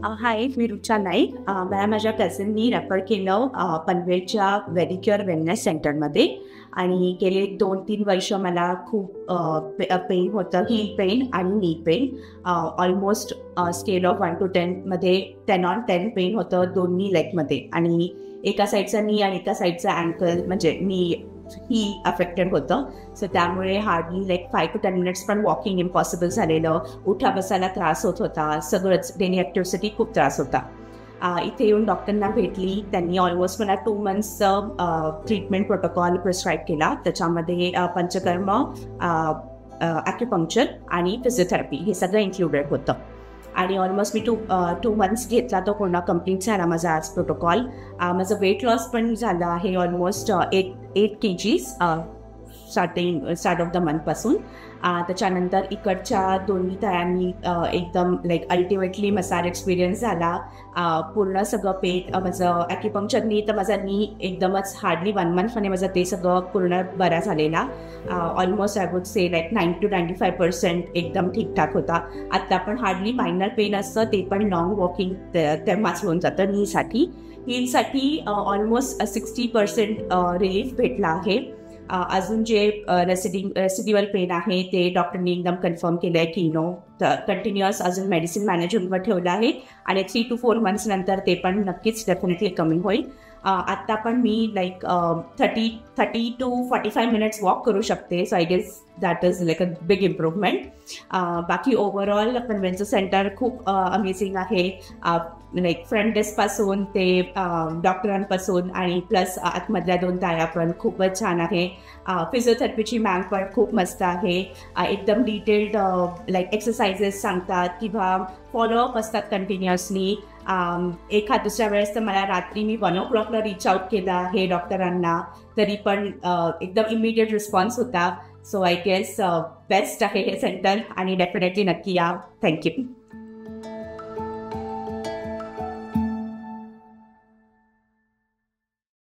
हाय, मी रुचा नाईक. मला माझ्या कझननी रेफर केलं पनवेलच्या व्हेडिक्युअर वेलनेस सेंटरमध्ये आणि गेले 2-3 वर्ष मला खूप पेन होतं, हील पेन आणि knee pain. Almost scale of 1 to 10 मध्ये 10 on 10 पेन होतं दोन्ही लेगमध्ये आणि एका साईडचा नी आणि एका साईडचा अँकल म्हणजे नी ही अफेक्टेड होतं. सो त्यामुळे हार्डली 5 to 10 मिनिट्स पण वॉकिंग इम्पॉसिबल झालेलं, उठा बसायला त्रास होत होता, सगळंच डेली ॲक्टिव्हिटी खूप त्रास होता. इथे येऊन डॉक्टरना भेटली. त्यांनी ऑलमोस्ट मला 2 मंथ्सचं ट्रीटमेंट प्रोटोकॉल प्रिस्क्राईब केला. त्याच्यामध्ये पंचकर्म, ॲक्युपंक्चर आणि फिजिओथेरपी हे सगळं इन्क्लुडेड होतं आणि ऑलमोस्ट मी टू मंथ्स घेतला. तो पूर्ण कंप्लीट झाला माझा आज प्रोटोकॉल. माझं वेट लॉस पण झालं आहे almost 8 kgs start of the मंथपासून. त्याच्यानंतर इकडच्या दोन्ही तळ्यांनी एकदम अल्टिमेटली मसाज एक्सपिरियन्स झाला. पूर्ण सगळं पेट माझं ॲक्युपंक्चरनी तर माझा नी एकदमच हार्डली 1 मंथमध्ये माझं ते सगळं पूर्ण बरा झालेला. Almost I would say 90 to 95% एकदम ठीकठाक होता. आत्ता पण हार्डली मायनर पेन असतं, ते पण लॉंग वॉकिंग तेव्हाच होऊन जातं. नीसाठी हीलसाठी ऑलमोस्ट 60% रिलीफ भेटला आहे. अजून जे रेसिड्युअल पेन आहे ते डॉक्टरनी एकदम कन्फर्म केलं आहे की कंटिन्युअस अजून मेडिसिन मॅनेजमेंटवर ठेवलं आहे आणि 3 to 4 मंथ्स नंतर ते पण नक्कीच डेफिनेटली कमी होईल. आत्ता पण मी 30 to 45 मिनिट्स वॉक करू शकते. So I guess that is a big improvement. बाकी ओव्हरऑल पनवेलचं सेंटर खूप अमेझिंग आहे. फ्रंट डेस्कपासून ते डॉक्टरांपासून आणि प्लस आतमधल्या 2 ताया पण खूपच छान आहे. फिजिओथेरपीची मॅम पण खूप मस्त आहे. एकदम डिटेल्ड एक्सरसाइजेस सांगतात किंवा फॉलोअप असतात कंटिन्युअसली. एखाद दुसऱ्या वेळेस तर मला रात्री मी 1 o'clock रीच आउट केला आहे डॉक्टरांना, तरी पण एकदम इमिडिएट रिस्पॉन्स होता. सो आय गेस बेस्ट आहे हे सेंटर आणि डेफिनेटली नक्की या. थँक्यू.